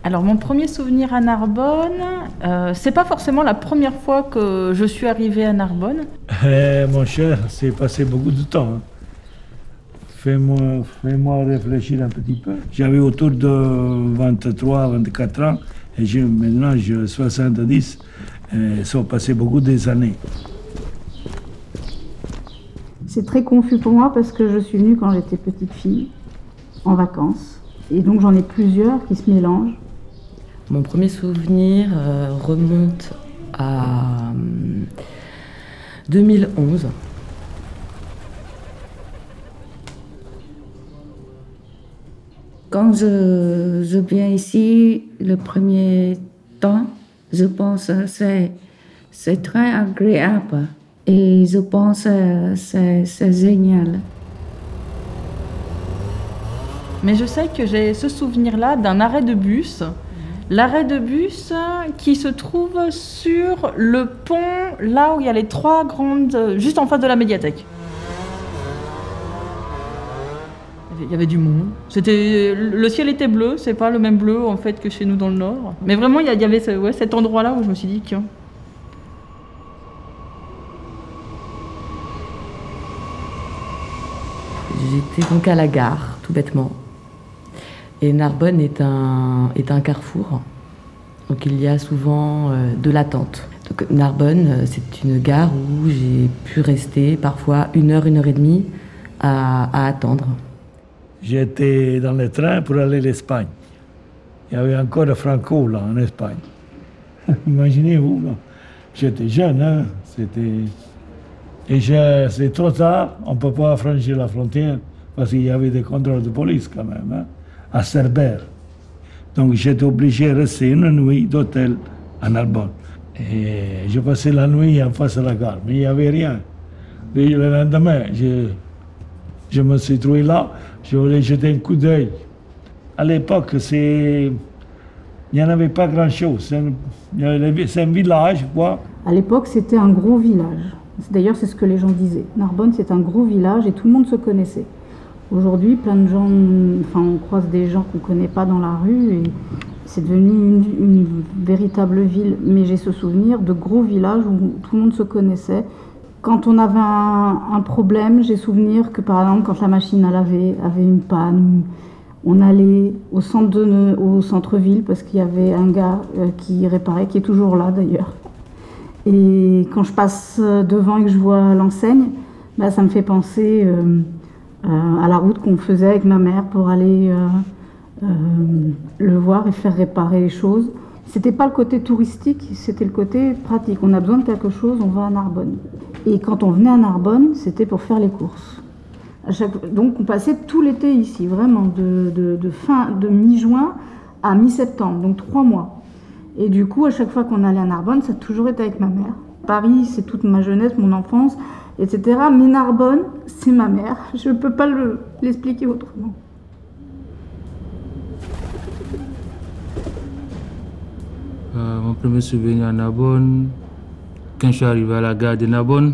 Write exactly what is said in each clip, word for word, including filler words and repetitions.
Alors mon premier souvenir à Narbonne, euh, c'est pas forcément la première fois que je suis arrivée à Narbonne. Eh, mon cher, c'est passé beaucoup de temps. Hein. Fais-moi, fais-moi réfléchir un petit peu. J'avais autour de vingt-trois, vingt-quatre ans et je, maintenant j'ai soixante-dix. Et ça a passé beaucoup des années. C'est très confus pour moi parce que je suis venue quand j'étais petite fille, en vacances. Et donc j'en ai plusieurs qui se mélangent. Mon premier souvenir euh, remonte à euh, deux mille onze. Quand je, je viens ici, le premier temps, je pense que c'est, c'est très agréable et je pense que c'est, c'est génial. Mais je sais que j'ai ce souvenir-là d'un arrêt de bus. L'arrêt de bus qui se trouve sur le pont, là où il y a les trois grandes, juste en face de la médiathèque. Il y avait du monde. C'était, le ciel était bleu, c'est pas le même bleu en fait que chez nous dans le nord. Mais vraiment, il y avait ce, ouais, cet endroit-là où je me suis dit que... J'étais donc à la gare, tout bêtement. Et Narbonne est un, est un carrefour, donc il y a souvent euh, de l'attente. Donc Narbonne, c'est une gare où j'ai pu rester parfois une heure, une heure et demie à, à attendre. J'étais dans le train pour aller à l'Espagne. Il y avait encore Franco là en Espagne. Imaginez-vous, là. J'étais jeune, hein. C'était... Et je... c'est trop tard, on ne peut pas franchir la frontière parce qu'il y avait des contrôles de police quand même. Hein. À Cerbère. Donc j'étais obligé de rester une nuit d'hôtel à Narbonne. Et je passais la nuit en face de la gare, mais il n'y avait rien. Et le lendemain, je, je me suis trouvé là, je voulais jeter un coup d'œil. À l'époque, c'est... il n'y en avait pas grand-chose. C'est un... c'est un village, quoi. À l'époque, c'était un gros village. D'ailleurs, c'est ce que les gens disaient. Narbonne, c'est un gros village et tout le monde se connaissait. Aujourd'hui, plein de gens, enfin, on croise des gens qu'on ne connaît pas dans la rue et c'est devenu une, une véritable ville. Mais j'ai ce souvenir de gros villages où tout le monde se connaissait. Quand on avait un, un problème, j'ai souvenir que par exemple, quand la machine à laver avait une panne, on allait au centre de, au centre-ville parce qu'il y avait un gars euh, qui réparait, qui est toujours là d'ailleurs. Et quand je passe devant et que je vois l'enseigne, bah, ça me fait penser... Euh, Euh, à la route qu'on faisait avec ma mère pour aller euh, euh, le voir et faire réparer les choses. C'était pas le côté touristique, c'était le côté pratique. On a besoin de quelque chose, on va à Narbonne. Et quand on venait à Narbonne, c'était pour faire les courses. À chaque... Donc on passait tout l'été ici, vraiment, de, de, de, fin, de mi-juin à mi-septembre, donc trois mois. Et du coup, à chaque fois qu'on allait à Narbonne, ça a toujours été avec ma mère. Paris, c'est toute ma jeunesse, mon enfance, et cetera. Mais Narbonne, c'est ma mère. Je ne peux pas le, l'expliquer autrement. Euh, mon premier souvenir à Narbonne, quand je suis arrivé à la gare de Narbonne,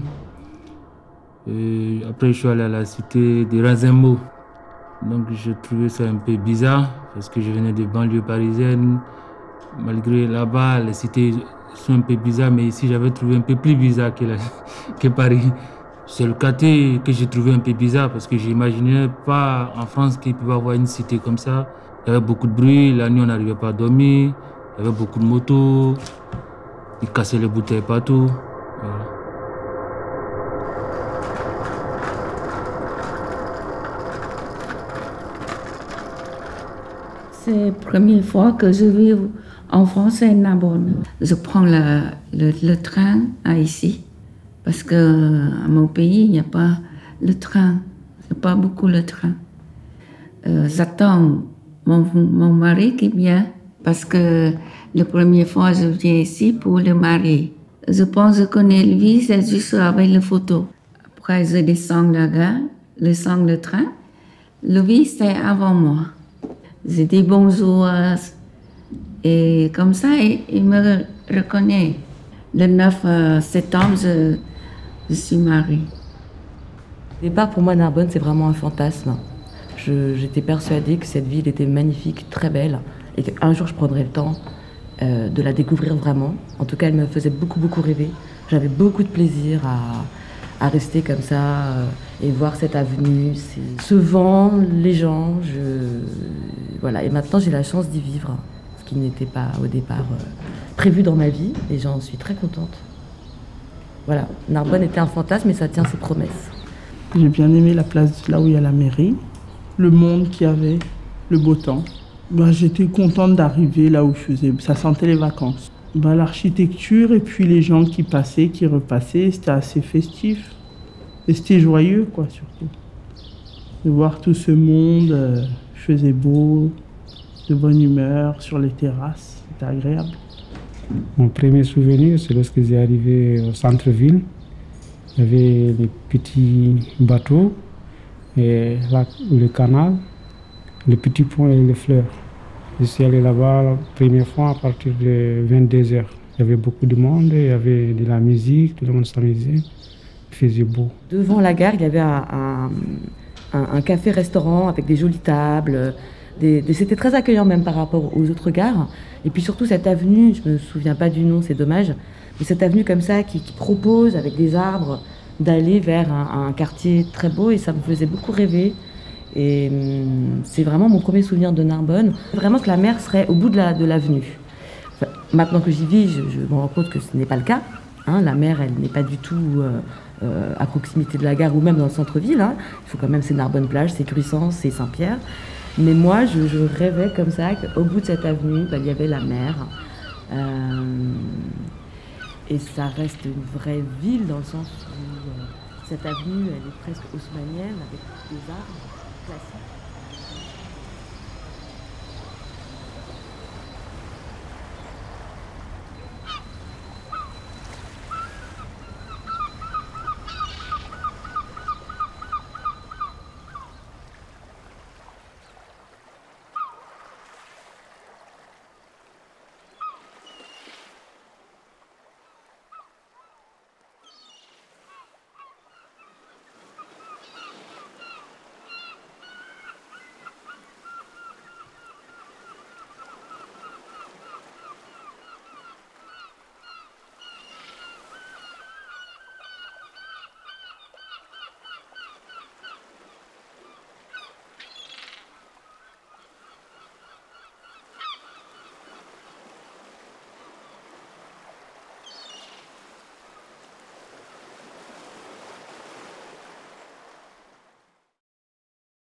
et après je suis allé à la cité de Razembo. Donc je trouvais ça un peu bizarre parce que je venais des banlieues parisiennes. Malgré là-bas, les cités sont un peu bizarres, mais ici j'avais trouvé un peu plus bizarre que, la, que Paris. C'est le quartier que j'ai trouvé un peu bizarre parce que j'imaginais pas en France qu'il pouvait y avoir une cité comme ça. Il y avait beaucoup de bruit, la nuit on n'arrivait pas à dormir, il y avait beaucoup de motos, ils cassaient les bouteilles partout. Voilà. C'est la première fois que je vis en France à Narbonne. Je prends le, le, le train à ici, parce qu'à mon pays, il n'y a pas le train. Il n'y a pas beaucoup le train. Euh, j'attends mon, mon mari qui vient, parce que la première fois, je viens ici pour le mari. Je pense que je connais lui, c'est juste avec les photos. Après, je descends la gare, je descends le train. Lui, c'est avant moi. Je dis bonjour et comme ça, il, il me reconnaît. Le neuf septembre, je, je suis mariée. Au départ, pour moi, Narbonne, c'est vraiment un fantasme. Je, j'étais persuadée que cette ville était magnifique, très belle, et qu'un jour je prendrai le temps euh, de la découvrir vraiment. En tout cas, elle me faisait beaucoup, beaucoup rêver. J'avais beaucoup de plaisir à, à rester comme ça euh, et voir cette avenue. C'est... Ce vent, les gens, je... voilà. Et maintenant, j'ai la chance d'y vivre, ce qui n'était pas au départ euh, prévu dans ma vie, et j'en suis très contente. Voilà, Narbonne était un fantasme, mais ça tient ses promesses. J'ai bien aimé la place là où il y a la mairie, le monde qu'il y avait, le beau temps. Bah, j'étais contente d'arriver là où je faisais, ça sentait les vacances. Bah, l'architecture et puis les gens qui passaient, qui repassaient, c'était assez festif. Et c'était joyeux, quoi, surtout. De voir tout ce monde, euh, il faisait beau, de bonne humeur, sur les terrasses, c'était agréable. Mon premier souvenir, c'est lorsque j'ai arrivé au centre-ville. Il y avait les petits bateaux, et là, le canal, le petit pont et les fleurs. Je suis allé là-bas la première fois à partir de vingt-deux heures. Il y avait beaucoup de monde, il y avait de la musique, tout le monde s'amusait, il faisait beau. Devant la gare, il y avait un, un, un, un café-restaurant avec des jolies tables. Des, des, c'était très accueillant même par rapport aux autres gares. Et puis surtout cette avenue, je ne me souviens pas du nom, c'est dommage, mais cette avenue comme ça qui, qui propose avec des arbres d'aller vers un, un quartier très beau, et ça me faisait beaucoup rêver. Et hum, c'est vraiment mon premier souvenir de Narbonne. Vraiment que la mer serait au bout de, la, de l'avenue. Enfin, maintenant que j'y vis, je, je me rends compte que ce n'est pas le cas. Hein, la mer, elle n'est pas du tout euh, euh, à proximité de la gare ou même dans le centre-ville. Hein. Il faut quand même, c'est Narbonne-Plage, c'est Gruissance, c'est Saint-Pierre. Mais moi, je, je rêvais comme ça qu'au bout de cette avenue, bah, il y avait la mer. Euh, et ça reste une vraie ville dans le sens où euh, cette avenue, elle est presque haussmannienne avec des arbres classiques.